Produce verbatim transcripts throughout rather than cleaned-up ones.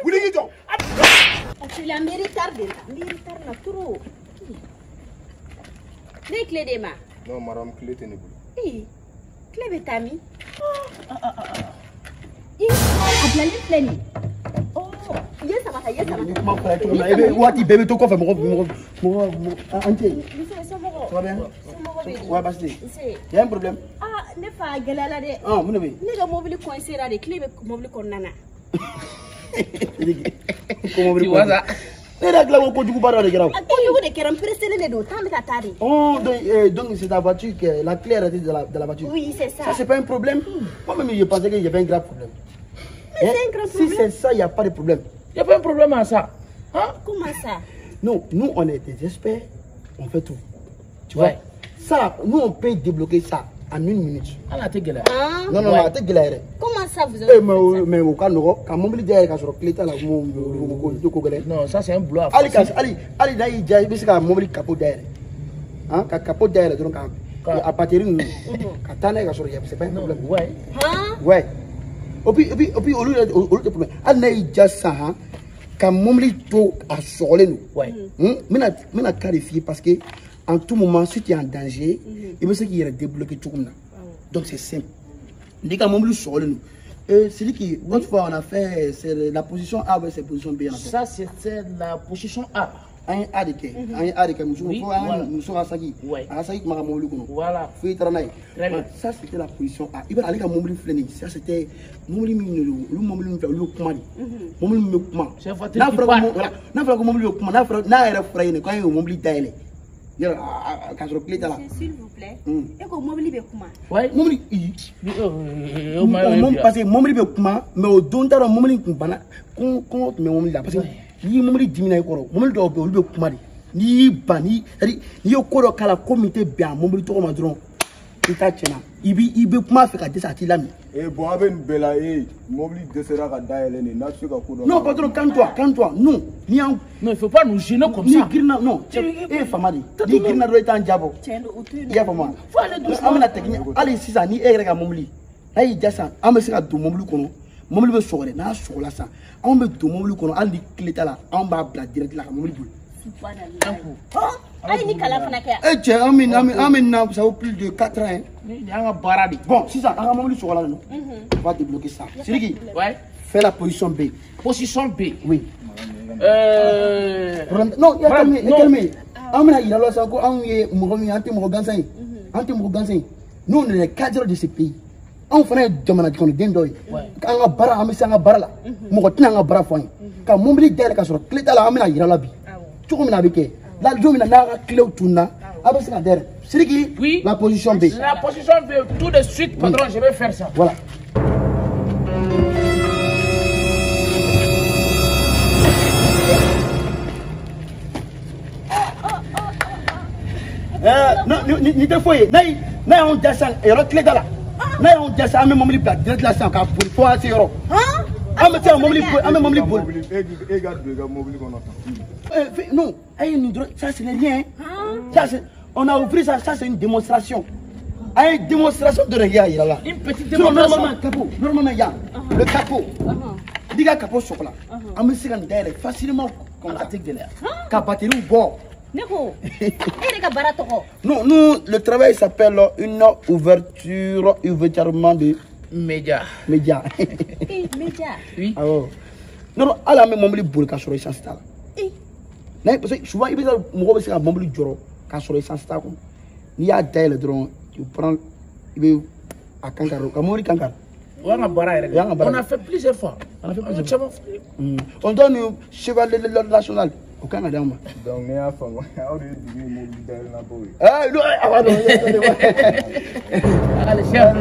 Wuli ki jɔ. Tu la mérite de la. Mérite la trop. Ne clé de ma. Non, madame, clé tɛ ne bolo. Eh, clé bɛ taa min? Eh, a bilalen filɛ nin. Oh, ye saba ta, ye saba ta. Kuma fɔra cogo min na, i bɛ waati bɛɛ bɛ to kɔfɛ mɔgɔ mɔgɔ mɔgɔ an tɛ. Somɔgɔ. Ça va bien? Somɔgɔ bɛ di. Ouais, basi tɛ. Nse. Y a un problème? Ah, ne fa gɛlɛyala dɛ. Ah, mun de bɛ yen? Ne ka mobili coincé ra de, clé bɛ mobili kɔnɔna na. Ko mobili kɔnɔna. Ne yɛrɛ hakilila ko kojuguba dɔ de kɛra o. Kojugu de kɛra, n pressé de don, temps bɛ ka taa de. Oh, donc, euh, donc c'est ta voiture, que la clé est restée de la, de la voiture. Oui, c'est ça. Ça, c'est pas un problème. Moi-même, je pensais qu'il y avait un grave problème. Mais c'est un grave problème. Si c'est ça, il n'y a pas de problème. Il n'y a pas un problème à ça. Hein? Comment ça? Non, nous, on est des experts, on fait tout. Tu vois? Ouais. Ça, nous, on peut débloquer ça en une minute. Ah, là, t'es galère. Hein? Non, non, Ouais. non, t'es galère. Comment ça vous Eh, avez mais, fait mais au cas où, quand mon billet est sur le clé, là, mon Non, ça, c'est un boulot à Ali, faire. Ali, Ali, là, il y a un billet mon billet capot derrière. Hein? Quand capot derrière, donc, à partir de quand t'en es sur le c'est pas un problème. Ouais. Hein? Ouais. Et puis, et puis, et puis, au lieu de problème, elle n'a déjà ça, hein, quand mon to a sorti nous. Ouais. Hum, mais na clarifier parce que, en tout moment, si tu es en danger, il me semble qu'il y a débloqué tout comme ça. Donc, c'est simple. Dès que mon sorti nous. Et celui qui, l'autre fois, on a fait, c'est la position A, c'est la position B. Ça, c'était la position A. Un A de quai. Un A de quai. Nous sommes à Sagi. Ouais. À Sagi, ma maman, Voilà. Fouille travail. Très bien. Ça, c'était la position A. Il va aller à mon mobile. Ça, c'était mon mobile. Le mobile, le commande. Mon mobile, le commande. C'est votre qui parle. Voilà. N'a pas que mon mobile, le commande. N'a pas que quand il y a un mobile d'aile. Il y a quand je reclais là. S'il vous plaît. Et que mobile est comment? Ouais. Mobile. Parce que mon mobile est comment, mais au don d'ara mon mobile commande. Qu'on qu'on met mon mobile là. Parce que ni mobile diminue quoi. Mon mobile doit le commande. Ni bani, c'est-à-dire ni au cours de la comité bien, mon mobile tout comme drone. Il t'a tenu. Il bi il bi comment faire que ça t'il a mis. Eh bon, avec une belle aïe, mobile de sera qu'à d'ailleurs, n'a pas de Non, patron, calme-toi, calme-toi. Non, ni en. Non, il ne faut pas nous gêner comme Ni ça. grina, non. Eh, famadi. Ni grina doit être en diabo. Il y a pas moi. Faut aller doucement. Amena technique. Allez, si ça ni erreur à mobile. Là, il y a ça. Ame sera do mobile kono. Mobile be sore na so la ça. On be do mobile kono. Andi cléta là. On va bla direct là mobile. Aïe, ni kala fana kɛ. Eh, tiens, Amin, Amin, Amin, ça vaut plus de quatre ans. Il y a un baradi. Bon, si ça, on va mobile sur là, non. On va débloquer ça. C'est qui? Ouais. Fais la position B. Position B. Oui. Euh... Non, il y a calmé, il y a calmé. Amina, il a laissé encore un mouvement anti-mogansin. Anti-mogansin. Nous, on est les cadres de ce pays. On fait des demande de dindoy. Quand on a bara, on a bara là. Mogotina on a bara foin. Quand mon billet derrière quand sur clé là, Amina, il a la vie. Tout comme on a vécu. Là, le jour où on a clé au tourna, avec ça derrière. C'est qui? Oui. La position B. La position B, tout de suite, patron, je vais faire ça. Voilà. Non, ni te foye. Nay, nay on descend et on clé là. Nay on descend même mobile plat direct là sans pour pour assez euro. Hein? Ah mais c'est mobile pour, ah mais mobile pour. Eh gars, de gars mobile qu'on attend. Non, ça ce n'est rien. Ça c'est on a ouvert ça, ça c'est une démonstration. Une démonstration de regard là. Une petite démonstration. Normalement capot, normalement il y a le capot. Diga capot sur là. On me signe derrière facilement comme ça de l'air. Ka batterie bon. Neko. Eh les barato. Non, nous le travail s'appelle une ouverture, ouverturement de médias. Médias. Eh, médias. Oui. Ah oh. Non, non, à la même moment, il boule qu'à sur essence là. Eh. Non, parce que souvent, il veut dire, moi, c'est un moment de joro qu'à sur essence là. Ni à d'ailleurs, drone, tu prends, il veut à Kankaro, à Mori Kankar. On a fait plusieurs fois. On a fait plusieurs fois. On donne un chevalier de l'ordre national au Canada. Donc, il y a un femme, il y a un mobile d'ailleurs là. Ah, non, ah, non, allez, chef.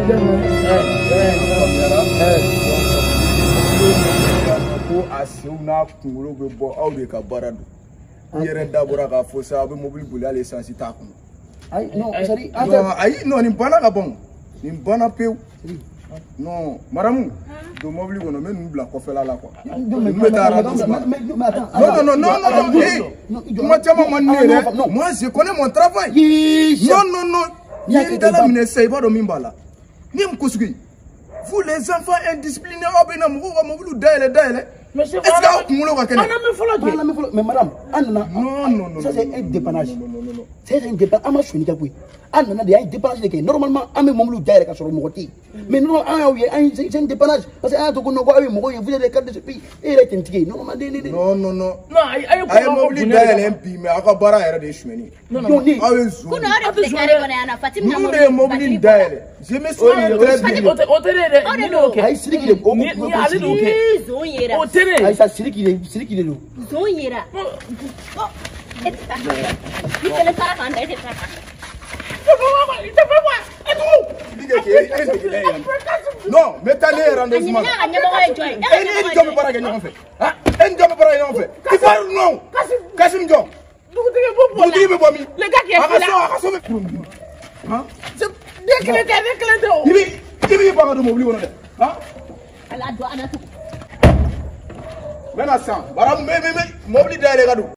Ko asiw na kunkolo bɛ bɔ aw de ka baara don. I yɛrɛ dabɔra k'a fɔ sa a bɛ mobili boli hali esansi t'a kɔnɔ. Ayi non c'est à dire ayi non nin banna ka ban nin banna pewu. Non madamu don mobili kɔnɔ n bɛ ninnu bila kɔfɛla la quoi. N bɛ taa radio suma. Non non non non non eh kuma caman man ne yɛrɛ moi je connais mon travail. Non non non ni n dala minɛ sisan i b'a dɔn min b'a la ni n ko sugu vous les enfants indisciplinés aw bɛ na mɔgɔw ka mobili dayɛlɛ dayɛlɛ Mais c'est est-ce que tu voulais on a mis follow. Mais madame, Anna, non, non, non. Ça c'est un dépannage. C'est un dépannage. Ama chouini kaboué. Anna, il y a un dépannage de normalement, Ame Momlou d'ailleurs qu'à sur le Moroti. Mais non, c'est un dépannage. Parce que un truc qu'on voit avec moi, vous avez les cartes de ce pays. Et il est intégré. Non, non, non, non. Non, aïe, aïe, Mobli d'ailleurs un pays, mais à quoi bara era des chouini. Non, non, non. Ah oui, Kuna ora dekare kone ana Fatima. Nous les Mobli d'ailleurs. Je me souviens très bien. Hôtel, aïe, c'est qui est. Ni ni allez donc. Zonhira. Hôtel. Aïe, ça c'est qui est, c'est qui est là. Zonhira. Oh. Il te le para quand il te para. Il te fait quoi? Non, mais t'as l'air rendez-vous. Un job para gagner en fait. Ah, un job para gagner en fait. Tu parles non. Kassim Diop. Le gars qui est là. Hein? C'est déclenché, déclenché. Il est, il est pas de Mobli on a. Hein? Allah doit ana tout. Maintenant ça, bara mais mais Mobli d'ailleurs les gars.